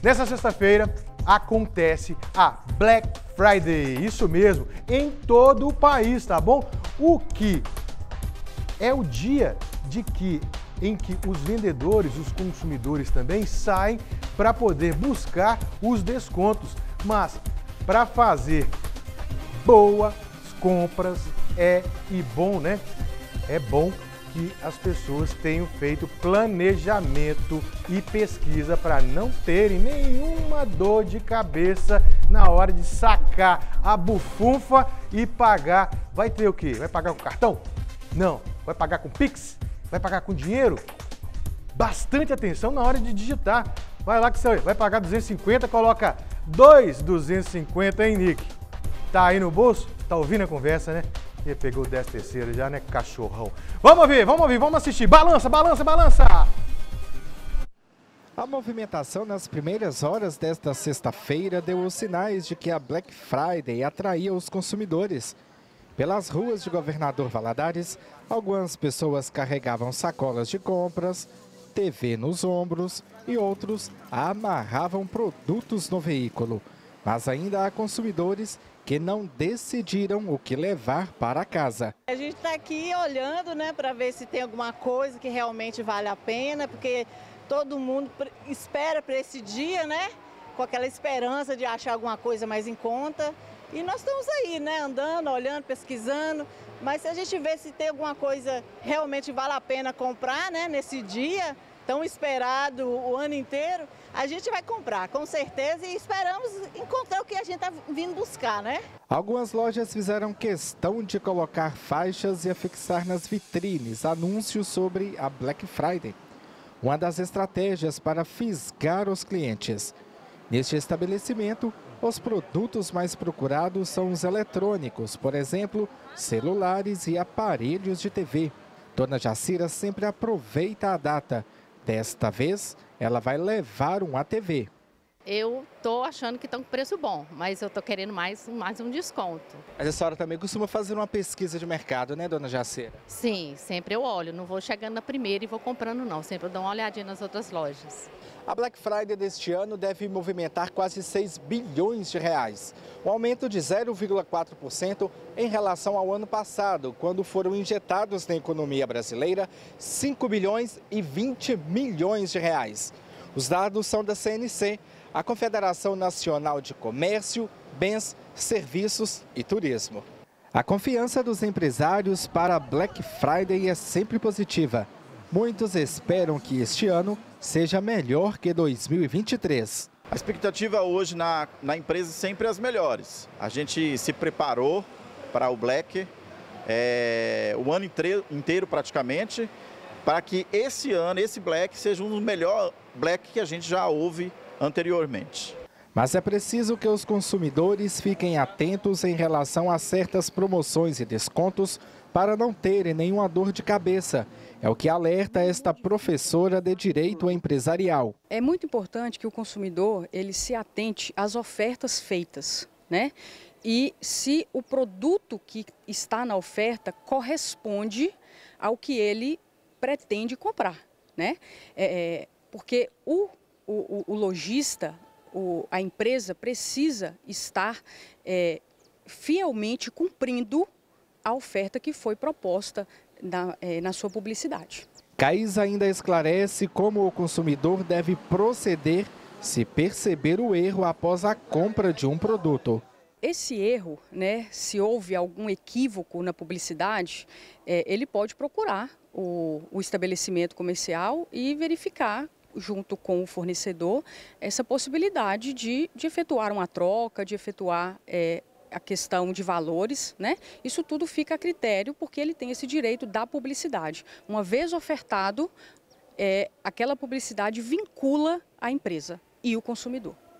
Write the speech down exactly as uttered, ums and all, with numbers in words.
Nessa sexta-feira acontece a Black Friday, isso mesmo, em todo o país, tá bom? O que é o dia de que, em que os vendedores, os consumidores também saem para poder buscar os descontos. Mas para fazer boas compras é e bom, né? É bom que as pessoas tenham feito planejamento e pesquisa para não terem nenhuma dor de cabeça na hora de sacar a bufunfa e pagar. Vai ter o quê? Vai pagar com cartão? Não. Vai pagar com Pix? Vai pagar com dinheiro? Bastante atenção na hora de digitar. Vai lá que você vai pagar duzentos e cinquenta, coloca dois duzentos e cinquenta, hein, Nick? Tá aí no bolso? Tá ouvindo a conversa, né? Ele pegou o décimo terceiro já, né, cachorrão? Vamos ouvir, vamos ouvir, vamos assistir. Balança, balança, balança! A movimentação nas primeiras horas desta sexta-feira deu os sinais de que a Black Friday atraía os consumidores. Pelas ruas de Governador Valadares, algumas pessoas carregavam sacolas de compras, T V nos ombros e outros amarravam produtos no veículo. Mas ainda há consumidores que não decidiram o que levar para casa. A gente está aqui olhando, né, para ver se tem alguma coisa que realmente vale a pena, porque todo mundo espera para esse dia, né, com aquela esperança de achar alguma coisa mais em conta. E nós estamos aí, né, andando, olhando, pesquisando, mas se a gente vê se tem alguma coisa realmente vale a pena comprar, né, nesse dia tão esperado o ano inteiro, a gente vai comprar, com certeza, e esperamos encontrar o que a gente está vindo buscar, né? Algumas lojas fizeram questão de colocar faixas e afixar nas vitrines anúncios sobre a Black Friday, uma das estratégias para fisgar os clientes. Neste estabelecimento, os produtos mais procurados são os eletrônicos, por exemplo, celulares e aparelhos de T V. Dona Jacira sempre aproveita a data. Desta vez, ela vai levar uma T V. Eu tô achando que estão com preço bom, mas eu tô querendo mais, mais um desconto. Mas a senhora também costuma fazer uma pesquisa de mercado, né, Dona Jacira? Sim, sempre eu olho, não vou chegando na primeira e vou comprando não, sempre eu dou uma olhadinha nas outras lojas. A Black Friday deste ano deve movimentar quase seis bilhões de reais, um aumento de zero vírgula quatro por cento em relação ao ano passado, quando foram injetados na economia brasileira cinco bilhões e vinte milhões de reais. Os dados são da C N C, a Confederação Nacional de Comércio, Bens, Serviços e Turismo. A confiança dos empresários para a Black Friday é sempre positiva. Muitos esperam que este ano seja melhor que dois mil e vinte e três. A expectativa hoje na, na empresa é sempre as melhores. A gente se preparou para o Black é, o ano inteiro, inteiro praticamente, para que esse ano, esse Black, seja um dos melhores Black que a gente já houve anteriormente. Mas é preciso que os consumidores fiquem atentos em relação a certas promoções e descontos para não terem nenhuma dor de cabeça. É o que alerta esta professora de Direito Empresarial. É muito importante que o consumidor ele se atente às ofertas feitas, né? E se o produto que está na oferta corresponde ao que ele pretende comprar, né? É, porque o, o, o lojista, o, a empresa precisa estar é, fielmente cumprindo a oferta que foi proposta na, é, na sua publicidade. Caís ainda esclarece como o consumidor deve proceder se perceber o erro após a compra de um produto. Esse erro, né, se houve algum equívoco na publicidade, é, ele pode procurar o, o estabelecimento comercial e verificar, junto com o fornecedor, essa possibilidade de, de efetuar uma troca, de efetuar é, a questão de valores, né? Isso tudo fica a critério porque ele tem esse direito da publicidade. Uma vez ofertado, é, aquela publicidade vincula a empresa e o consumidor.